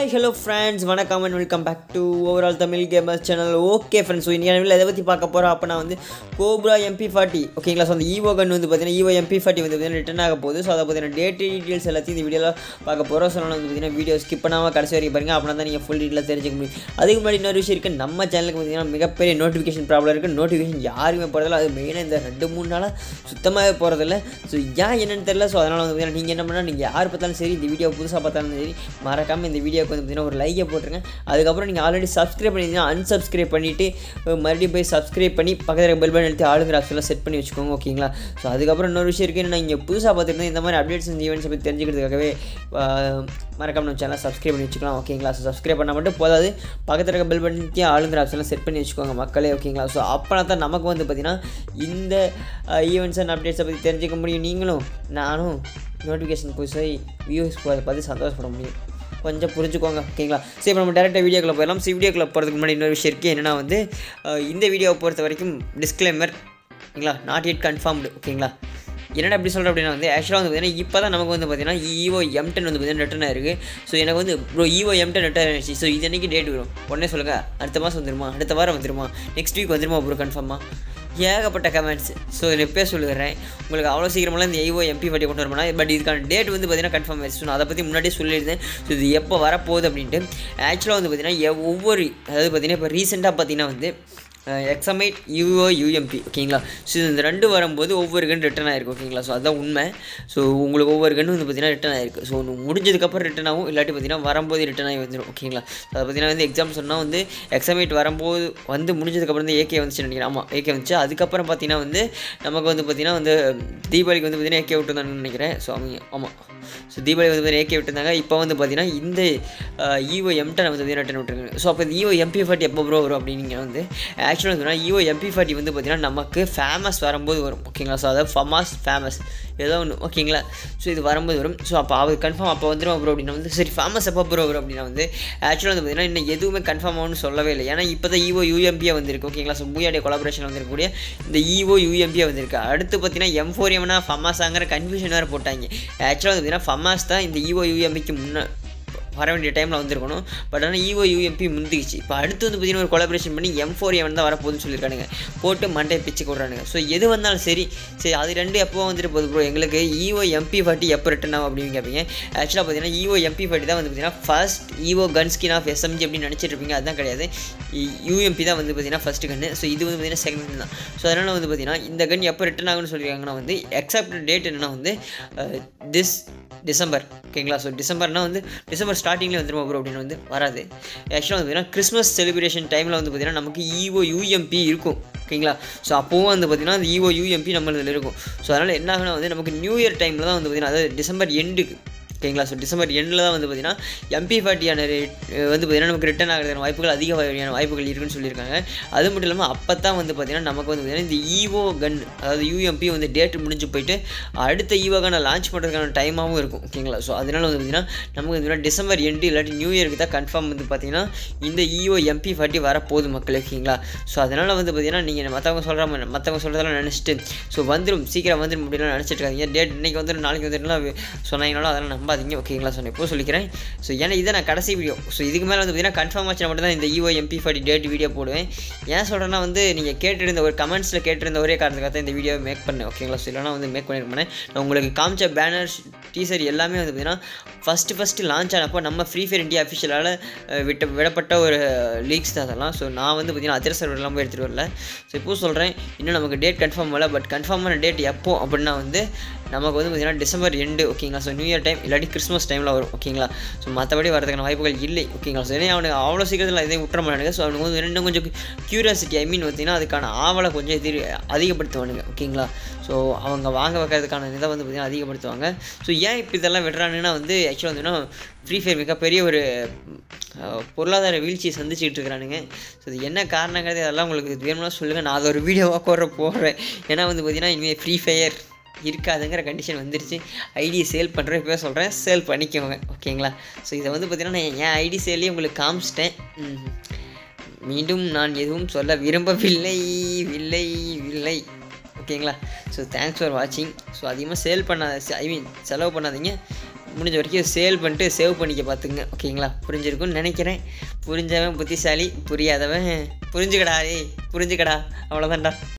hello friends, வணக்கம் and welcome back to overall Tamil Gamers channel. Okay friends, so இன்னைக்கு வீடியோல எதை பத்தி பார்க்க போறோம் அப்ப நான் வந்து Cobra MP40 ஓகேங்களா. சோ அந்த Evo gun வந்து பாத்தீங்கன்னா Evo MP40 வந்து பாத்தீங்கன்னா ரிட்டர்ன் ஆக போகுது. சோ அத பத்தின டேட் டீடைல்ஸ் எல்லாத்தையும் இந்த வீடியோல பார்க்க போறோம். சோ வந்து பாத்தீங்கன்னா வீடியோ ஸ்கிப் பண்ணாம கடைசி வரைக்கும் பாருங்க. அப்பனா தான் நீங்க ஃபுல் டீடைல்ஸ் தெரிஞ்சுக்க முடியும். அதுக்கு முன்னாடி இன்னொரு விஷயம் இருக்கு. நம்ம சேனலுக்கு பாத்தீங்கன்னா மிகப்பெரிய நோட்டிஃபிகேஷன் ப்ராப்ளம் இருக்கு. நோட்டிஃபிகேஷன் யாருமே போறதில்ல. அது மெயினா இந்த 2-3 நாளா சுத்தமாவே போறதில்ல. சோ ஏன் என்னன்னு தெரியல. சோ அதனால வந்து பாத்தீங்கன்னா நீங்க என்ன பண்ணா நீங்க யார் பார்த்தாலும் சரி இந்த வீடியோ புதுசா பார்த்தாலும் சரி மறக்காம இந்த வீடியோக்கு வந்து பாத்தீங்கன்னா ஒரு லைக்கை போட்டுருங்க. அதுக்கப்புறம் நீங்கள் ஆல்ரெடி சப்ஸ்கிரைப் பண்ணியிருந்தீங்கன்னா அன்சப்ஸ்கிரைப் பண்ணிவிட்டு மறுபடியும் போய் சப்ஸ்கிரைப் பண்ணி பக்கத்தில் பெல் பட்டன் எடுத்து ஆளுங்கிற ஆப்ஷன்லாம் செட் பண்ணி வச்சுக்கோங்க ஓகேங்களா. ஸோ அதுக்கப்புறம் இன்னொரு விஷயம் இருக்குது. நான் இங்கே புதுசாக பார்த்துருந்தேன் இந்த மாதிரி அப்டேட்ஸ் இந்த ஈவெண்ட்ஸை பற்றி தெரிஞ்சுக்கிறதுக்காகவே மறக்காம நம்ம சேனலை சப்ஸ்கிரைப் பண்ணி வச்சுக்கலாம் ஓகேங்களா. ஸோ சப்ஸ்கிரைப் பண்ணால் மட்டும் போதாது, பக்கத்தில் இருக்க பெல் பட்டனுக்கு ஆளுங்கிற ஆப்ஷன்லாம் செட் பண்ணி வச்சுக்கோங்க மக்களே ஓகேங்களா. ஸோ அப்போனா தான் நமக்கு வந்து பார்த்திங்கன்னா இந்த ஈவெண்ட்ஸ் அண்ட் அப்டேட்ஸை பற்றி தெரிஞ்சுக்க முடியும். நீங்களும் நானும் நோட்டிஃபிகேஷன் போய் வியூஸ் பார்த்து சந்தோஷப்பட முடியும். கொஞ்சம் புரிஞ்சுக்கோங்க ஓகேங்களா. சரி இப்போ நம்ம டேரெக்டாக வீடியோக்குள்ளே போயிடலாம். ஸோ வீடியோக்குள்ளே போகிறதுக்கு முன்னாடி இன்னொரு விஷயம் இருக்குது. என்னென்னா வந்து இந்த வீடியோவை பொறுத்த வரைக்கும் டிஸ்க்ளைமர் ஓகேங்களா, நாட் எட் கன்ஃபார்ம்டு ஓகேங்களா. என்னடா அப்படி சொல்கிறேன் அப்படின்னா வந்து ஆக்சுவலாக வந்து பார்த்தீங்கன்னா இப்போ தான் நமக்கு வந்து பார்த்தீங்கன்னா Evo M10 வந்து பார்த்தீங்கன்னா ரிட்டர்ன் ஆயிருக்கு. ஸோ எனக்கு வந்து ப்ரோ Evo M10 ரிட்டர்ன் ஆயிடுச்சு. ஸோ இது அன்றைக்கி டேட் வரும் உடனே சொல்லுங்கள். அடுத்த மாதம் வந்துருமா, அடுத்த வாரம் வந்துருமா, நெக்ஸ்ட் வீக் வந்துருமா ப்ரோ கன்ஃபார்மாக ஏகப்பட்ட கமெண்ட்ஸ். ஸோ நான் எப்போ சொல்லிடுறேன் உங்களுக்கு அவ்வளோ சீக்கிரமெல்லாம் இந்த Evo MP40 கொண்டு வரணும்னா பட் இதுக்கான டேட் வந்து பார்த்தீங்கன்னா கன்ஃபார்ம் ஆயிடுச்சு. ஸோ நான் அதை பற்றி முன்னாடியே சொல்லியிருந்தேன். ஸோ இது எப்போ வரப்போகுது அப்படின்ட்டு. ஆக்சுவலாக வந்து பார்த்தீங்கன்னா ஒவ்வொரு அதாவது பார்த்தீங்கன்னா இப்போ ரீசெண்டாக பார்த்தீங்கன்னா வந்து எக்ஸமைட் Evo UMP ஓகேங்களா. ஸோ இந்த ரெண்டு வரும்போது ஒவ்வொரு கன் ரிட்டர்ன் ஆகிருக்கு ஓகேங்களா. ஸோ அதுதான் உண்மை. ஸோ உங்களுக்கு ஒவ்வொரு கன்று வந்து பார்த்தீங்கன்னா ரிட்டர்ன் ஆகிருக்கு. ஸோ முடிஞ்சதுக்கப்புறம் ரிட்டர்ன் ஆகும், இல்லாட்டி பார்த்தீங்கன்னா வரும்போது ரிட்டர்ன் ஆகி வந்துடும் ஓகேங்களா. அதை பார்த்தீங்கன்னா வந்து எக்ஸாம் சொன்னால் வந்து எக்ஸமைட் வரும்போது வந்து முடிஞ்சதுக்கப்புறம் வந்து AK வந்துச்சு நினைக்கிறேன். ஆமாம் AK வந்துச்சு. அதுக்கப்புறம் பார்த்தீங்கன்னா வந்து நமக்கு வந்து பார்த்தீங்கன்னா வந்து தீபாவளிக்கு வந்து பார்த்தீங்கன்னா AK விட்டுருந்தாங்கன்னு நினைக்கிறேன். ஸோ ஆமாம் ஸோ தீபாவளி வந்து பார்த்தீங்கன்னா AK விட்டுருந்தாங்க. இப்போ வந்து பார்த்தீங்கன்னா இந்த Evo M10 வந்து பார்த்தீங்கன்னா ரிட்டர்ன் விட்டுருக்காங்க. ஸோ அப்போ இந்த Evo MP40 எப்போ ப்ரோ வரும் அப்படின்னு வந்து ஆக்சுவலாக வந்து Evo MP40 வந்து பார்த்திங்கன்னா நமக்கு ஃபேமஸ் வரும்போது வரும் ஓகேங்களா. ஸோ அதாவது ஃபேமஸ் ஏதோ ஒன்று ஓகேங்களா. ஸோ இது வரும்போது வரும். ஸோ அப்போ அவர் கன்ஃபார்ம் அப்போ வந்துடும் ப்ரோ அப்படின்னா வந்து சரி ஃபேமஸ் எப்போ ப்ரோ வரும் அப்படின்னா வந்து ஆக்சுவலாக வந்து பார்த்திங்கன்னா இன்னும் எதுவுமே கன்ஃபார்ம் ஆகும்னு சொல்லவே இல்லை. ஏன்னா இப்போ தான் Evo UMP வந்திருக்கு ஓகேங்களா. ஸோ மூயாடைய கொலாபரேஷன் வந்திருக்கக்கூடிய இந்த Evo UMP வந்திருக்கு. அடுத்து பார்த்தீங்கன்னா M4M ஃபமாஸாங்கிற கன்ஃபியூஷன் வேறு போட்டாங்க. ஆக்சுவலாக வந்து பார்த்திங்கன்னா ஃபமாஸ் தான் இந்த Evo UMPக்கு முன்னே வர வேண்டிய டைமில் வந்துருக்கணும். பட் ஆனால் Evo UMP முந்திக்கிச்சு. இப்போ அடுத்து வந்து பார்த்திங்கன்னா ஒரு கொலாபரேஷன் பண்ணி M4M தான் வரப்போகுதுன்னு சொல்லியிருக்கானுங்க. போட்டு மண்டையை பிச்சு கொடுறானுங்க. ஸோ எது வந்தாலும் சரி அது ரெண்டு எப்போ வந்துட்டு போகுது ப்ரோ எங்களுக்கு Evo MP40 எப்போ ரிட்டர்ன் ஆகும் அப்படின்னு கேட்பீங்க. ஆக்சுவலாக பார்த்தீங்கன்னா Evo MP40 தான் வந்து பார்த்திங்கன்னா first Evo gun skin of SMG அப்படின்னு நினச்சிட்டு இருப்பீங்க. அதுதான் கிடையாது. UMP தான் வந்து பார்த்திங்கன்னா ஃபஸ்ட்டு கன்று. ஸோ இது வந்து பார்த்திங்கன்னா செகண்ட் கன் தான். ஸோ அதனால் வந்து பார்த்திங்கன்னா இந்த கன் எப்போ ரிட்டர்ன் ஆகுன்னு சொல்லியிருக்காங்கன்னா வந்து எக்ஸப்ட் டேட் என்னென்னா வந்து டிசம்பர் ஓகேங்களா. ஸோ டிசம்பர்னால் வந்து டிசம்பர் ஸ்டார்டிங்கில் வந்துருமா ப்ரோ அப்படின்னு வந்து வராது. ஆக்சுவலாக வந்து பார்த்திங்கன்னா கிறிஸ்மஸ் செலிப்ரேஷன் டைமில் வந்து பார்த்திங்கன்னா நமக்கு Evo UMP இருக்கும் ஓகேங்களா. ஸோ அப்போவும் வந்து பார்த்திங்கன்னா அந்த Evo UMP நம்ம இதில் இருக்கும். ஸோ அதனால் என்ன ஆகுனா வந்து நமக்கு நியூ இயர் டைமில் தான் வந்து பார்த்திங்கன்னா அதாவது டிசம்பர் எண்டுக்கு ஓகேங்களா. ஸோ டிசம்பர் எண்டில் தான் வந்து பார்த்திங்கன்னா MP40 வந்து பார்த்திங்கன்னா நமக்கு ரிட்டர்ன் ஆகிறதுக்கான வாய்ப்புகள் அதிக வகையான வாய்ப்புகள் இருக்குன்னு சொல்லியிருக்காங்க. அது மட்டும் இல்லாமல் அப்போ தான் வந்து பார்த்திங்கன்னா நமக்கு வந்து பார்த்திங்கன்னா இந்த Evo கன் அதாவது UMP வந்து டேட் முடிஞ்சு போயிட்டு அடுத்த Evo கன்னை லான்ச் பண்ணுறதுக்கான டைமாகவும் இருக்கும் ஓகேங்களா. ஸோ அதனால் வந்து பார்த்திங்கன்னா நமக்கு வந்து டிசம்பர் எண்டு இல்லாட்டி நியூ இயருக்கு தான் கன்ஃபார்ம் வந்து பார்த்திங்கன்னா இந்த Evo MP40 வரப்போகுது மக்கள் ஓகேங்களா. ஸோ அதனால் வந்து பார்த்திங்கன்னா நீங்கள் மற்றவங்க சொல்கிறதெல்லாம் நினச்சிட்டு ஸோ வந்துடும் சீக்கிரம் வந்துடும் அப்படிலாம் நினச்சிட்டு இருக்காங்க. டேட் இன்றைக்கி வந்துடும் நாளைக்கு வந்துடும்லாம் சொன்னாங்கனாலும் அதெல்லாம் நம்பாதீங்க ஓகேங்களா. ஸோ இப்போ சொல்லிக்கிறேன். ஸோ ஏன்னா இதை நான் கடைசி வீடியோ. ஸோ இதுக்கு மேலே வந்து பார்த்தீங்கன்னா கன்ஃபார்ம் ஆச்சுனா மட்டும் தான் இந்த Evo MP40 டேட் வீடியோ போடுவேன். ஏன் சொல்கிறேன்னா வந்து நீங்கள் கேட்டிருந்த ஒரு கமெண்ட்ஸில் கேட்டிருந்த ஒரே காரணத்துக்காக தான் இந்த வீடியோவை மேக் பண்ணேன் ஓகேங்களா. ஸோ இல்லைனா வந்து மேக் பண்ணியிருப்பேன். நான் உங்களுக்கு காமிச்ச பேனர் டீசர் எல்லாமே வந்து பார்த்திங்கன்னா ஃபஸ்ட்டு லான்ச் ஆனப்போ நம்ம ஃப்ரீ ஃபயர் இந்தியா அஃபிஷியலால் விடப்பட்ட ஒரு லீக்ஸ் தான் அதெல்லாம். ஸோ நான் வந்து பார்த்திங்கன்னா அதர் சர்வர் எல்லாம் போய் எடுத்துகிட்டு வரல. ஸோ இப்போ சொல்கிறேன் இன்னும் நமக்கு டேட் கன்ஃபார்ம் ஆகலை. பட் கன்ஃபார்மான டேட் எப்போ அப்படின்னா வந்து நமக்கு வந்து பார்த்திங்கன்னா டிசம்பர் எண்டு ஓகேங்களா. ஸோ நியூ இயர் டைம் இல்லாட்டி கிறிஸ்மஸ் டைமில் வரும் ஓகேங்களா. ஸோ மற்றபடி வரதுக்கான வாய்ப்புகள் இல்லை ஓகேங்களா. ஸோ ஏன்னா அவனுக்கு அவ்வளோ சீக்கிரத்தில் இதையும் விட்டுற மாட்டானுங்க. ஸோ அவனுக்கு வந்து இன்னும் கொஞ்சம் க்யூரியாசிட்டி பார்த்திங்கன்னா அதுக்கான ஆவலை கொஞ்சம் அதிகப்படுத்துவானுங்க ஓகேங்களா. ஸோ அவங்க வாங்க வைக்கிறதுக்கான இதை வந்து பார்த்திங்கன்னா அதிகப்படுத்துவாங்க. ஸோ ஏன் இப்போ இதெல்லாம் விடுறானுங்கன்னா வந்து ஆக்சுவலாக வந்துன்னா ஃப்ரீ ஃபயர் மிகப்பெரிய ஒரு பொருளாதார வீழ்ச்சியை சந்திச்சுட்டு இருக்கிறானுங்க. ஸோ இது என்ன காரணங்கிறது அதெல்லாம் உங்களுக்கு வேணும்னா சொல்லுங்கள். நான் அதை ஒரு வீடியோவாக போடுறேன். ஏன்னா வந்து பார்த்திங்கன்னா இனிமேல் ஃப்ரீ ஃபயர் இருக்காதுங்கிற கண்டிஷன் வந்துருச்சு. ஐடியை சேல் பண்ணுறேன் இப்போ சொல்கிறேன், சேல் பண்ணிக்கோங்க ஓகேங்களா. ஸோ இதை வந்து பார்த்திங்கன்னா நான் என் ஐடி சேல்லையே உங்களுக்கு காமிச்சிட்டேன். மீண்டும் நான் எதுவும் சொல்ல விரும்பவில்லை ஓகேங்களா. ஸோ தேங்க்ஸ் ஃபார் வாட்சிங். ஸோ அதிகமாக செலவு பண்ணாதீங்க. முடிஞ்ச வரைக்கும் சேல் பண்ணிட்டு சேவ் பண்ணிக்க பார்த்துங்க. ஓகேங்களா? புரிஞ்சிருக்கும்னு நினைக்கிறேன். புரிஞ்சவன் புத்திசாலி, புரியாதவன் புரிஞ்சுக்கடா. புரிஞ்சுக்கடா, அவ்வளோதான்டா.